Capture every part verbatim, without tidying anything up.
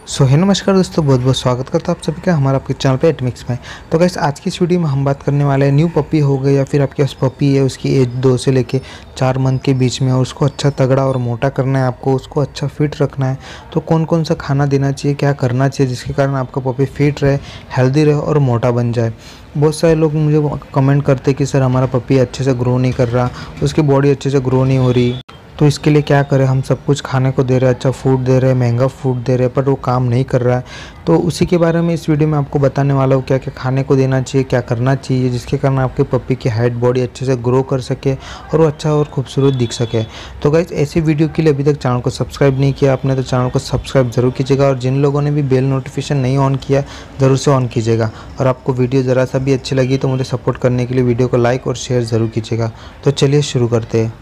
सो है नमस्कार दोस्तों, बहुत बहुत स्वागत करता हूँ आप सभी का हमारा आपके चैनल पे एटमिक्स में। तो गाइस आज की इस वीडियो में हम बात करने वाले हैं न्यू पपी हो गई या फिर आपके पास पपी है, उसकी एज दो से लेके चार मंथ के बीच में और उसको अच्छा तगड़ा और मोटा करना है, आपको उसको अच्छा फिट रखना है। तो कौन कौन सा खाना देना चाहिए, क्या करना चाहिए जिसके कारण आपका पपी फिट रहे, हेल्दी रहे और मोटा बन जाए। बहुत सारे लोग मुझे कमेंट करते कि सर हमारा पपी अच्छे से ग्रो नहीं कर रहा, उसकी बॉडी अच्छे से ग्रो नहीं हो रही, तो इसके लिए क्या करें। हम सब कुछ खाने को दे रहे हैं, अच्छा फूड दे रहे हैं, महंगा फूड दे रहे हैं, पर वो काम नहीं कर रहा है। तो उसी के बारे में इस वीडियो में आपको बताने वाला हूँ, क्या क्या खाने को देना चाहिए, क्या करना चाहिए जिसके कारण आपके पपी की हाइट बॉडी अच्छे से ग्रो कर सके और वो अच्छा और खूबसूरत दिख सके। तो गाइस ऐसी वीडियो के लिए अभी तक चैनल को सब्सक्राइब नहीं किया आपने तो चैनल को सब्सक्राइब जरूर कीजिएगा, और जिन लोगों ने भी बेल नोटिफिकेशन नहीं ऑन किया ज़रूर से ऑन कीजिएगा। और आपको वीडियो ज़रा सा भी अच्छी लगी तो मुझे सपोर्ट करने के लिए वीडियो को लाइक और शेयर ज़रूर कीजिएगा। तो चलिए शुरू करते हैं।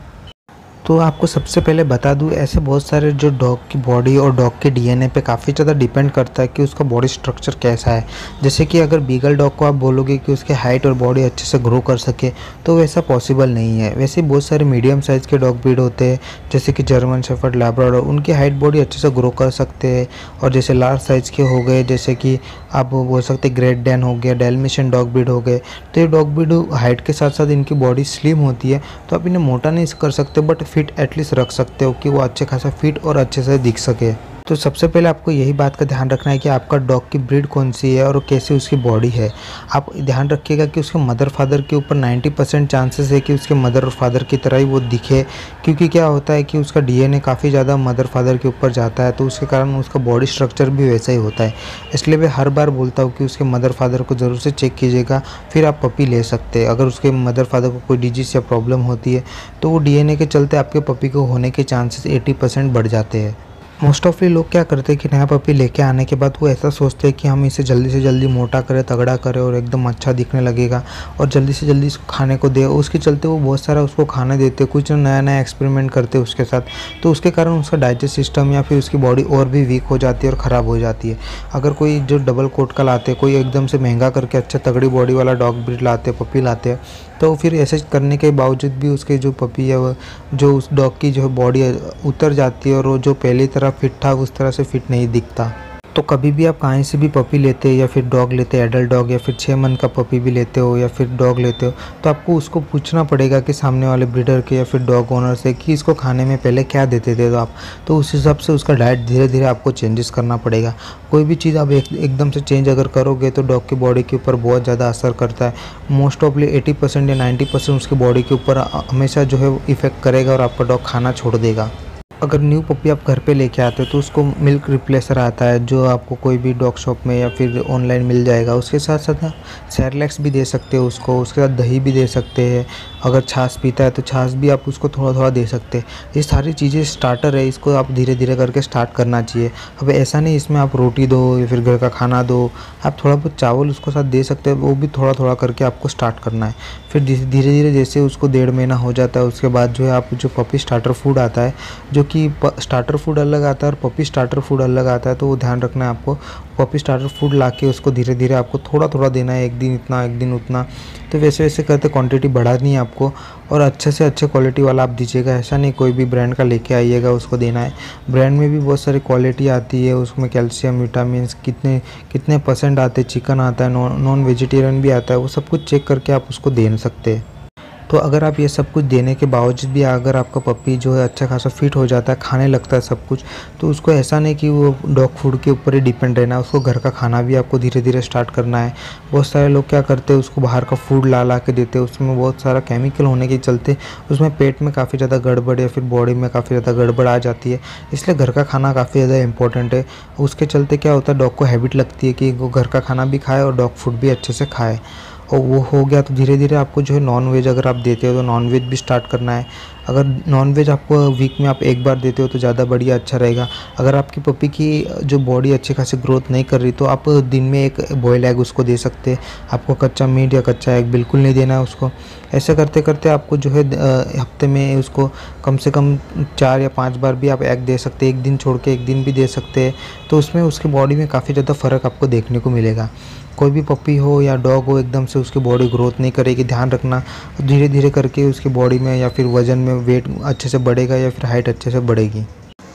तो आपको सबसे पहले बता दूं, ऐसे बहुत सारे जो डॉग की बॉडी और डॉग के डीएनए पे काफ़ी ज़्यादा डिपेंड करता है कि उसका बॉडी स्ट्रक्चर कैसा है। जैसे कि अगर बीगल डॉग को आप बोलोगे कि उसके हाइट और बॉडी अच्छे से ग्रो कर सके तो वैसा पॉसिबल नहीं है। वैसे बहुत सारे मीडियम साइज़ के डॉग ब्रीड होते हैं, जैसे कि जर्मन शेफर्ड, लैब्राडोर, उनकी हाइट बॉडी अच्छे से ग्रो कर सकते हैं। और जैसे लार्ज साइज़ के हो गए, जैसे कि आप बोल सकते ग्रेट डैन हो गया, डेल्मेशियन डॉग ब्रीड हो गए, तो ये डॉग ब्रीड हाइट के साथ साथ इनकी बॉडी स्लिम होती है, तो आप इन्हें मोटा नहीं कर सकते बट फिट एटलीस्ट रख सकते हो कि वो अच्छे खासा फिट और अच्छे से दिख सके। तो सबसे पहले आपको यही बात का ध्यान रखना है कि आपका डॉग की ब्रीड कौन सी है और कैसी उसकी बॉडी है। आप ध्यान रखिएगा कि उसके मदर फादर के ऊपर नब्बे परसेंट चांसेस है कि उसके मदर और फादर की तरह ही वो दिखे, क्योंकि क्या होता है कि उसका डीएनए काफ़ी ज़्यादा मदर फादर के ऊपर जाता है, तो उसके कारण उसका बॉडी स्ट्रक्चर भी वैसा ही होता है। इसलिए मैं हर बार बोलता हूँ कि उसके मदर फादर को ज़रूर से चेक कीजिएगा, फिर आप पपी ले सकते हैं। अगर उसके मदर फादर को कोई डिजीज़ या प्रॉब्लम होती है तो वो डीएनए के चलते आपके पपी को होने के चांसेस अस्सी परसेंट बढ़ जाते हैं। मोस्ट ऑफली लोग क्या करते हैं कि नया पपी लेके आने के बाद वो ऐसा सोचते हैं कि हम इसे जल्दी से जल्दी मोटा करें, तगड़ा करें और एकदम अच्छा दिखने लगेगा और जल्दी से जल्दी इसको खाने को दे। उसके चलते वो बहुत सारा उसको खाने देते, कुछ नया नया एक्सपेरिमेंट करते उसके साथ, तो उसके कारण उसका डाइजेस्ट सिस्टम या फिर उसकी बॉडी और भी वीक हो जाती है और ख़राब हो जाती है। अगर कोई जो डबल कोट का लाते, कोई एकदम से महंगा करके अच्छा तगड़ी बॉडी वाला डॉग ब्रीड लाते, पपी लाते हैं, तो फिर ऐसे करने के बावजूद भी उसके जो पपी है वो जो उस डॉग की जो बॉडी उतर जाती है और वो जो पहली तरह फिट था उस तरह से फिट नहीं दिखता। तो कभी भी आप कहीं से भी पपी लेते हैं या फिर डॉग लेते हैं, एडल्ट डॉग या फिर छः मंथ का पपी भी लेते हो या फिर डॉग लेते हो, तो आपको उसको पूछना पड़ेगा कि सामने वाले ब्रीडर के या फिर डॉग ओनर से कि इसको खाने में पहले क्या देते थे, तो आप तो उस हिसाब से उसका डाइट धीरे धीरे आपको चेंजेस करना पड़ेगा। कोई भी चीज़ आप एक, एकदम से चेंज अगर करोगे तो डॉग की बॉडी के ऊपर बहुत ज़्यादा असर करता है। मोस्ट ऑफली एटी परसेंट या नाइन्टी परसेंट उसकी बॉडी के ऊपर हमेशा जो है इफेक्ट करेगा और आपका डॉग खाना छोड़ देगा। अगर न्यू पपी आप घर पे लेके आते हो तो उसको मिल्क रिप्लेसर आता है जो आपको कोई भी डॉग शॉप में या फिर ऑनलाइन मिल जाएगा। उसके साथ साथ सेरेलैक्स भी दे सकते हो उसको, उसके साथ दही भी दे सकते हैं। अगर छाछ पीता है तो छाछ भी आप उसको थोड़ा थोड़ा दे सकते हैं। ये सारी चीज़ें स्टार्टर है, इसको आप धीरे धीरे करके स्टार्ट करना चाहिए। अब ऐसा नहीं इसमें आप रोटी दो या फिर घर का खाना दो, आप थोड़ा बहुत चावल उसको साथ दे सकते हैं, वो भी थोड़ा थोड़ा करके आपको स्टार्ट करना है। फिर धीरे धीरे जैसे उसको डेढ़ महीना हो जाता है उसके बाद जो है आप जो पपी स्टार्टर फूड आता है, जो कि स्टार्टर फूड अलग आता है और पपी स्टार्टर फूड अलग आता है, तो वो ध्यान रखना है आपको। पपी स्टार्टर फूड लाके उसको धीरे धीरे आपको थोड़ा थोड़ा देना है, एक दिन इतना एक दिन उतना, तो वैसे वैसे करते क्वांटिटी बढ़ानी है आपको और अच्छे से अच्छे क्वालिटी वाला आप दीजिएगा। ऐसा नहीं कोई भी ब्रांड का लेके आइएगा उसको देना है। ब्रांड में भी बहुत सारी क्वालिटी आती है, उसमें कैल्शियम, विटामिन कितने कितने परसेंट आते हैं, चिकन आता है, नॉन नॉन वेजिटेरियन भी आता है, वो सब कुछ चेक करके आप उसको दे सकते हैं। तो अगर आप ये सब कुछ देने के बावजूद भी अगर आपका पपी जो है अच्छा खासा फिट हो जाता है, खाने लगता है सब कुछ, तो उसको ऐसा नहीं कि वो डॉग फूड के ऊपर ही डिपेंड रहना है, उसको घर का खाना भी आपको धीरे धीरे स्टार्ट करना है। बहुत सारे लोग क्या करते हैं, उसको बाहर का फूड ला ला के देते हैं, उसमें बहुत सारा केमिकल होने के चलते उसमें पेट में काफ़ी ज़्यादा गड़बड़ या फिर बॉडी में काफ़ी ज़्यादा गड़बड़ आ जाती है। इसलिए घर का खाना काफ़ी ज़्यादा इंपॉर्टेंट है। उसके चलते क्या होता है, डॉग को हैबिट लगती है कि वो घर का खाना भी खाए और डॉग फूड भी अच्छे से खाए, और वो हो गया तो धीरे धीरे आपको जो है नॉन वेज अगर आप देते हो तो नॉन वेज भी स्टार्ट करना है। अगर नॉन वेज आपको वीक में आप एक बार देते हो तो ज़्यादा बढ़िया अच्छा रहेगा। अगर आपकी पपी की जो बॉडी अच्छी खासी ग्रोथ नहीं कर रही तो आप दिन में एक बॉयल एग उसको दे सकते हैं। आपको कच्चा मीट या कच्चा एग बिल्कुल नहीं देना है उसको। ऐसे करते करते आपको जो है हफ्ते में उसको कम से कम चार या पाँच बार भी आप एग दे सकते हैं, एक दिन छोड़ के एक दिन भी दे सकते हैं, तो उसमें उसकी बॉडी में काफ़ी ज़्यादा फ़र्क आपको देखने को मिलेगा। कोई भी पपी हो या डॉग हो एकदम से उसकी बॉडी ग्रोथ नहीं करेगी, ध्यान रखना। धीरे धीरे करके उसकी बॉडी में या फिर वज़न में वेट अच्छे से बढ़ेगा या फिर हाइट अच्छे से बढ़ेगी।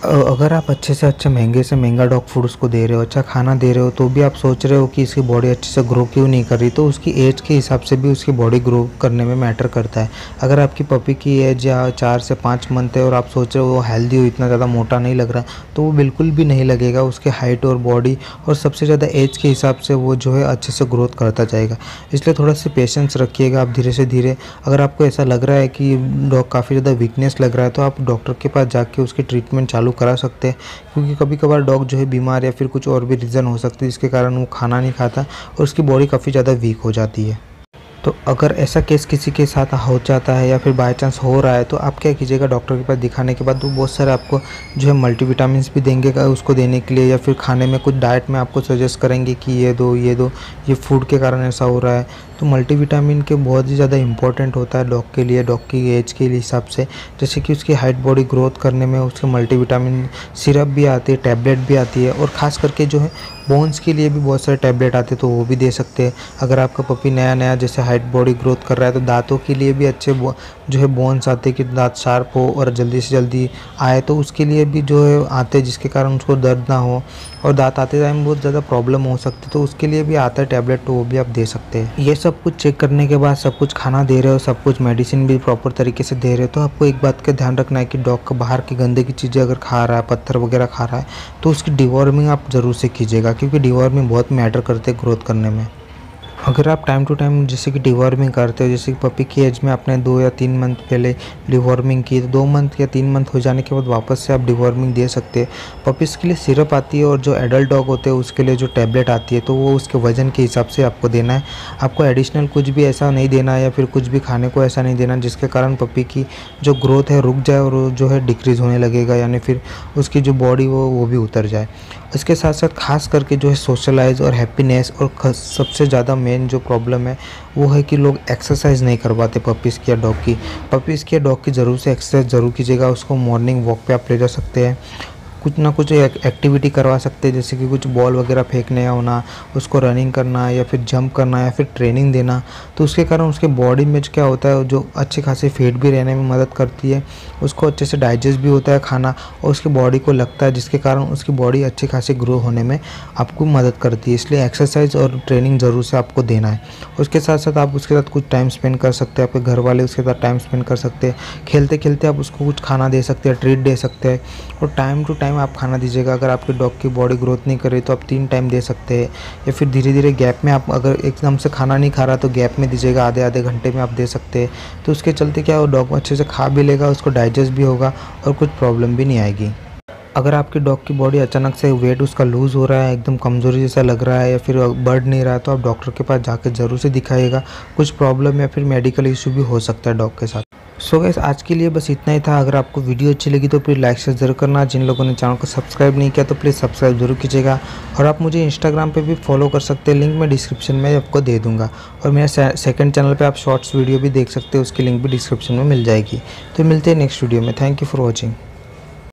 अ, अगर आप अच्छे से अच्छे महंगे से महंगा डॉग फूड उसको दे रहे हो, अच्छा खाना दे रहे हो, तो भी आप सोच रहे हो कि इसकी बॉडी अच्छे से ग्रो क्यों नहीं कर रही, तो उसकी एज के हिसाब से भी उसकी बॉडी ग्रो करने में मैटर करता है। अगर आपकी पपी की एज या चार से पाँच मंथ है और आप सोच रहे हो वो हेल्दी हो, इतना ज़्यादा मोटा नहीं लग रहा, तो वो बिल्कुल भी नहीं लगेगा। उसके हाइट और बॉडी और सबसे ज़्यादा एज के हिसाब से वो जो है अच्छे से ग्रोथ करता जाएगा। इसलिए थोड़ा सा पेशेंस रखिएगा आप धीरे से धीरे। अगर आपको ऐसा लग रहा है कि डॉग काफ़ी ज़्यादा वीकनेस लग रहा है, तो आप डॉक्टर के पास जाके उसकी ट्रीटमेंट चालू करा सकते हैं, क्योंकि कभी कभार डॉग जो है बीमार या फिर कुछ और भी रीज़न हो सकती है जिसके कारण वो खाना नहीं खाता और उसकी बॉडी काफ़ी ज़्यादा वीक हो जाती है। तो अगर ऐसा केस किसी के साथ हो जाता है या फिर बाय चांस हो रहा है, तो आप क्या कीजिएगा, डॉक्टर के पास दिखाने के बाद वो बहुत सारे आपको जो है मल्टीविटामिन्स भी देंगे उसको देने के लिए, या फिर खाने में कुछ डाइट में आपको सजेस्ट करेंगे कि ये दो ये दो, ये फूड के कारण ऐसा हो रहा है। तो मल्टीविटामिन के बहुत ही ज़्यादा इंपॉर्टेंट होता है डॉग के लिए, डॉग की एज के हिसाब से। जैसे कि उसकी हाइट बॉडी ग्रोथ करने में उसके मल्टीविटामिन सिरप भी आती है, टैबलेट भी आती है, और ख़ास करके जो है बोन्स के लिए भी बहुत सारे टैबलेट आते हैं, तो वो भी दे सकते हैं। अगर आपका पपी नया नया जैसे हाइट बॉडी ग्रोथ कर रहा है, तो दांतों के लिए भी अच्छे जो है बोन्स आते हैं कि दांत शार्प हो और जल्दी से जल्दी आए, तो उसके लिए भी जो है आते हैं जिसके कारण उसको दर्द ना हो और दांत आते टाइम बहुत ज़्यादा प्रॉब्लम हो सकती है, तो उसके लिए भी आता है टैबलेट, तो वो भी आप दे सकते हैं। ये सब कुछ चेक करने के बाद सब कुछ खाना दे रहे हो, सब कुछ मेडिसिन भी प्रॉपर तरीके से दे रहे हो, तो आपको एक बात का ध्यान रखना है कि डॉग का बाहर की गंदे की चीज़ें अगर खा रहा है, पत्थर वगैरह खा रहा है, तो उसकी डिवॉर्मिंग आप ज़रूर से कीजिएगा, क्योंकि डिवॉर्मिंग बहुत मैटर करते हैं ग्रोथ करने में। अगर आप टाइम टू टाइम जैसे कि डिवॉर्मिंग करते हो, जैसे कि पपी की एज में आपने दो या तीन मंथ पहले डिवॉर्मिंग की, तो दो मंथ या तीन मंथ हो जाने के बाद वापस से आप डिवॉर्मिंग दे सकते हैं। पपीज़ के लिए सिरप आती है और जो एडल्ट डॉग होते हैं उसके लिए जो टैबलेट आती है, तो वो उसके वज़न के हिसाब से आपको देना है। आपको एडिशनल कुछ भी ऐसा नहीं देना है या फिर कुछ भी खाने को ऐसा नहीं देना जिसके कारण पपी की जो ग्रोथ है रुक जाए और जो है डिक्रीज़ होने लगेगा, यानी फिर उसकी जो बॉडी वो वो भी उतर जाए। इसके साथ साथ खास करके जो है सोशलाइज और हैप्पीनेस, और सबसे ज़्यादा मेन जो प्रॉब्लम है वो है कि लोग एक्सरसाइज नहीं करवाते पपीज़ की या डॉग की। पपीज़ की या डॉग की ज़रूर से एक्सरसाइज ज़रूर कीजिएगा। उसको मॉर्निंग वॉक पे आप ले जा सकते हैं, कुछ ना कुछ एक्टिविटी करवा सकते हैं, जैसे कि कुछ बॉल वगैरह फेंकने होना, उसको रनिंग करना या फिर जंप करना या फिर ट्रेनिंग देना, तो उसके कारण उसके बॉडी में क्या होता है, जो अच्छे खासे फैट भी रहने में मदद करती है, उसको अच्छे से डाइजेस्ट भी होता है खाना और उसकी बॉडी को लगता है, जिसके कारण उसकी बॉडी अच्छी खासी ग्रो होने में आपको मदद करती है। इसलिए एक्सरसाइज और ट्रेनिंग ज़रूर से आपको देना है। उसके साथ साथ आप उसके साथ कुछ टाइम स्पेंड कर सकते हैं, आपके घर वाले उसके साथ टाइम स्पेंड कर सकते हैं, खेलते खेलते आप उसको कुछ खाना दे सकते हैं, ट्रीट दे सकते हैं, और टाइम टू टाइम आप खाना दीजिएगा। अगर आपकी डॉग की बॉडी ग्रोथ नहीं कर रही तो आप तीन टाइम दे सकते हैं, या फिर धीरे धीरे गैप में, आप अगर एकदम से खाना नहीं खा रहा तो गैप में दीजिएगा, आधे आधे घंटे में आप दे सकते हैं। तो उसके चलते क्या हो, डॉग अच्छे से खा भी लेगा, उसको डाइजेस्ट भी होगा और कुछ प्रॉब्लम भी नहीं आएगी। अगर आपकी डॉग की बॉडी अचानक से वेट उसका लूज़ हो रहा है, एकदम कमज़ोरी जैसा लग रहा है या फिर बढ़ नहीं रहा है, तो आप डॉक्टर के पास जाकर ज़रूर से दिखाइएगा। कुछ प्रॉब्लम या फिर मेडिकल इशू भी हो सकता है डॉग के साथ। सो गाइस, आज के लिए बस इतना ही था। अगर आपको वीडियो अच्छी लगी तो प्लीज़ लाइक शेयर जरूर करना। जिन लोगों ने चैनल को सब्सक्राइब नहीं किया तो प्लीज़ सब्सक्राइब जरूर कीजिएगा, और आप मुझे इंस्टाग्राम पे भी फॉलो कर सकते हैं, लिंक मैं डिस्क्रिप्शन में आपको दे दूंगा। और मेरे सेकंड चैनल पे आप शॉर्ट्स वीडियो भी देख सकते हैं, उसकी लिंक भी डिस्क्रिप्शन में मिल जाएगी। तो मिलते हैं नेक्स्ट वीडियो में। Thank you for watching.